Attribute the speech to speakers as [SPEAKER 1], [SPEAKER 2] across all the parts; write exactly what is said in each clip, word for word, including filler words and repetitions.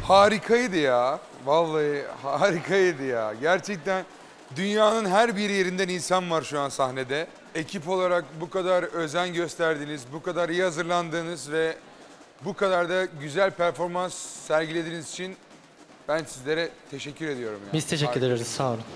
[SPEAKER 1] Harikaydı ya. Vallahi harikaydı ya. Gerçekten dünyanın her bir yerinden insan var şu an sahnede. Ekip olarak bu kadar özen gösterdiğiniz, bu kadar iyi hazırlandığınız ve bu kadar da güzel performans sergilediğiniz için ben sizlere teşekkür ediyorum. Yani.
[SPEAKER 2] Biz teşekkür ederiz. Sağ olun.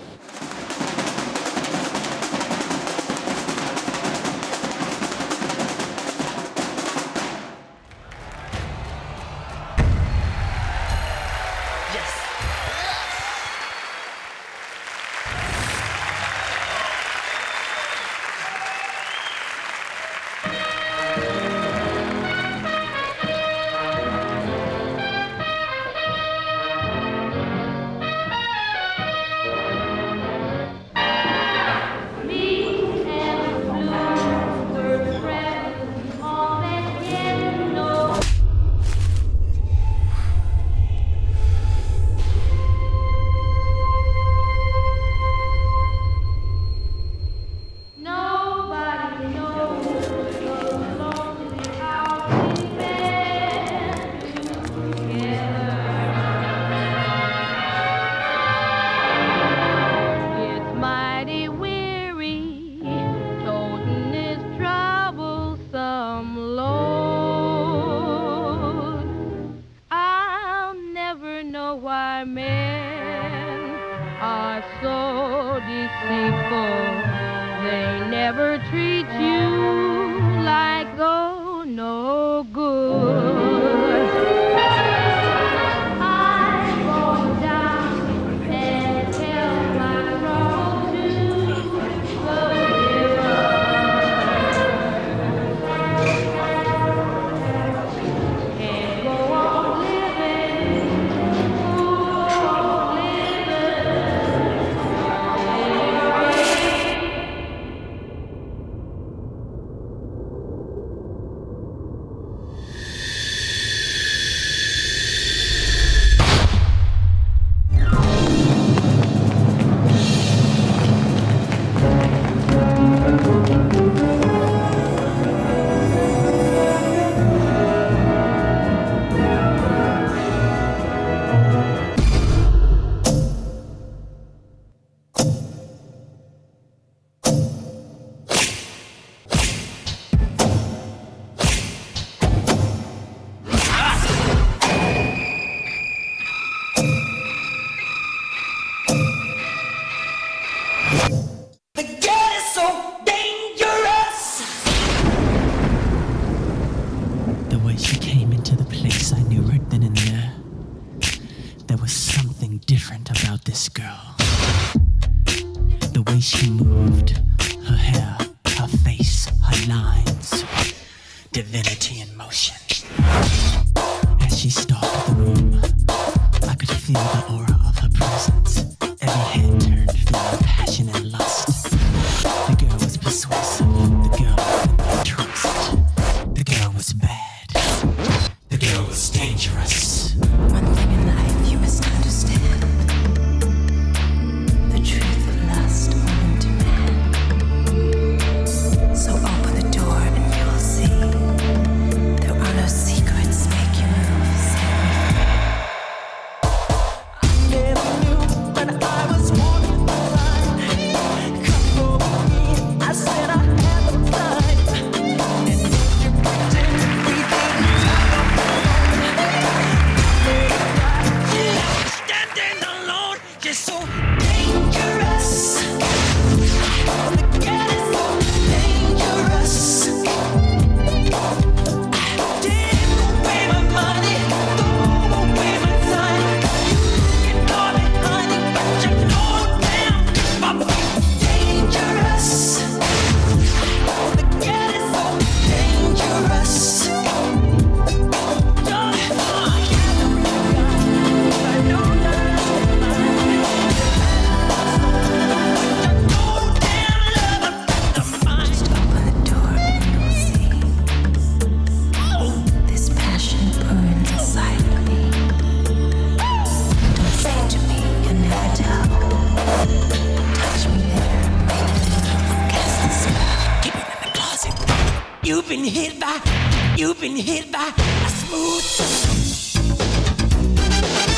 [SPEAKER 3] You've been hit by, you've been hit by a smooth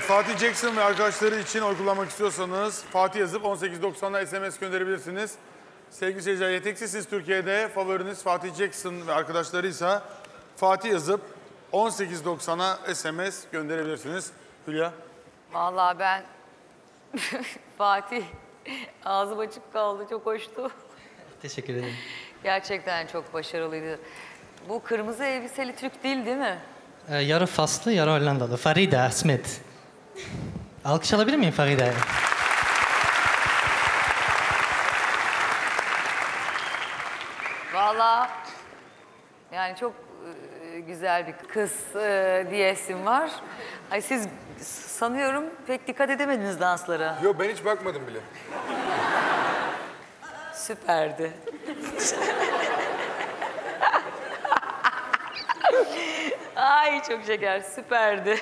[SPEAKER 2] Fatih Jackson ve arkadaşları için oy kullanmak istiyorsanız Fatih yazıp on sekiz doksan'a S M S gönderebilirsiniz. Sevgili seyirciler, Yeteksizsiniz Türkiye'de favoriniz Fatih Jackson ve arkadaşlarıysa Fatih yazıp on sekiz doksan'a S M S gönderebilirsiniz. Hülya.
[SPEAKER 4] Vallahi ben Fatih ağzım açık kaldı, çok hoştu.
[SPEAKER 5] Teşekkür ederim.
[SPEAKER 4] Gerçekten çok başarılıydı. Bu kırmızı elbiseli Türk değil değil mi?
[SPEAKER 5] Ee, yarı Faslı, yarı Hollandalı. Farida Smith. Alkış alabilir miyim Farida'ya?
[SPEAKER 4] Vallahi yani çok e, güzel bir kız e, diyesim var. Ay siz sanıyorum pek dikkat edemediniz danslara.
[SPEAKER 1] Yok ben hiç bakmadım bile.
[SPEAKER 4] Süperdi. Ay çok şeker, süperdi.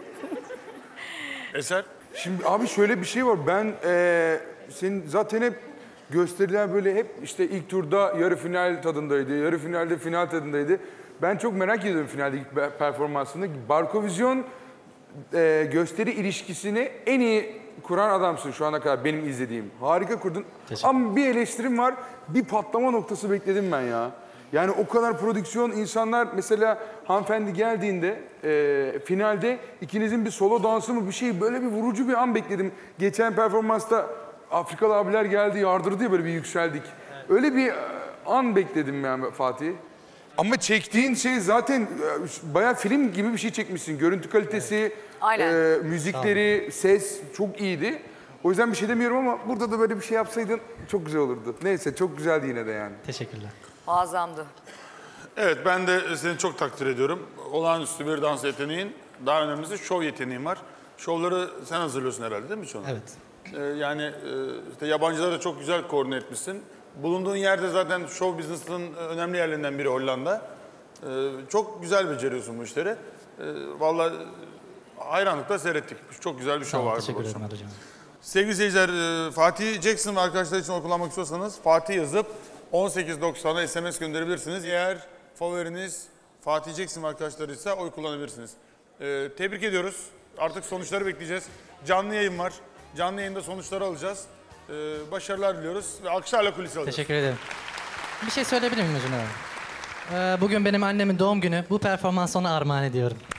[SPEAKER 2] Eser.
[SPEAKER 1] Şimdi abi şöyle bir şey var. Ben eee senin zaten hep gösteriler böyle hep işte ilk turda yarı final tadındaydı. Yarı finalde final tadındaydı. Ben çok merak ediyorum finaldeki pe- performansını. Barkovizyon eee, gösteri ilişkisini en iyi kuran adamsın şu ana kadar benim izlediğim. Harika kurdun.
[SPEAKER 5] Teşekkür.
[SPEAKER 1] Ama bir eleştirim var. Bir patlama noktası bekledim ben ya. Yani o kadar prodüksiyon insanlar mesela hanımefendi geldiğinde e, finalde ikinizin bir solo dansı mı bir şey böyle bir vurucu bir an bekledim. Geçen performansta Afrikalı abiler geldi yardırdı ya böyle bir yükseldik. Öyle bir e, an bekledim yani Fatih. Ama çektiğin şey zaten e, bayağı film gibi bir şey çekmişsin. Görüntü kalitesi,
[SPEAKER 4] Aynen.
[SPEAKER 1] e, müzikleri, ses çok iyiydi. O yüzden bir şey demiyorum ama burada da böyle bir şey yapsaydın çok güzel olurdu. Neyse çok güzeldi yine de yani.
[SPEAKER 5] Teşekkürler.
[SPEAKER 4] Muazzamdı.
[SPEAKER 2] Evet, ben de seni çok takdir ediyorum. Olağanüstü bir dans yeteneğin, daha önemlisi şov yeteneğin var. Şovları sen hazırlıyorsun herhalde değil mi çoğunu?
[SPEAKER 5] Evet.
[SPEAKER 2] Ee, yani e, işte yabancıları da çok güzel koordine etmişsin. Bulunduğun yerde zaten show business'ın önemli yerlerinden biri Hollanda. Ee, çok güzel beceriyorsun bu işleri. Ee, vallahi hayranlıkla seyrettik. Çok güzel bir şov
[SPEAKER 5] Tamam,
[SPEAKER 2] var.
[SPEAKER 5] teşekkür
[SPEAKER 2] bu
[SPEAKER 5] ederim
[SPEAKER 2] akşam.
[SPEAKER 5] hocam.
[SPEAKER 2] Sevgili seyirciler, e, Fatih Jackson ve arkadaşlar için oy kullanmak istiyorsanız Fatih yazıp on sekiz doksan'a S M S gönderebilirsiniz. Eğer favoriniz Fatih Jackson ve arkadaşlarıysa oy kullanabilirsiniz. E, tebrik ediyoruz. Artık sonuçları bekleyeceğiz. Canlı yayın var. Canlı yayında sonuçları alacağız. E, başarılar diliyoruz ve alkışlarla kulise alacağız.
[SPEAKER 5] Teşekkür ederim. Bir şey söyleyebilir miyim hocam? Ee, bugün benim annemin doğum günü. Bu performansı ona armağan ediyorum.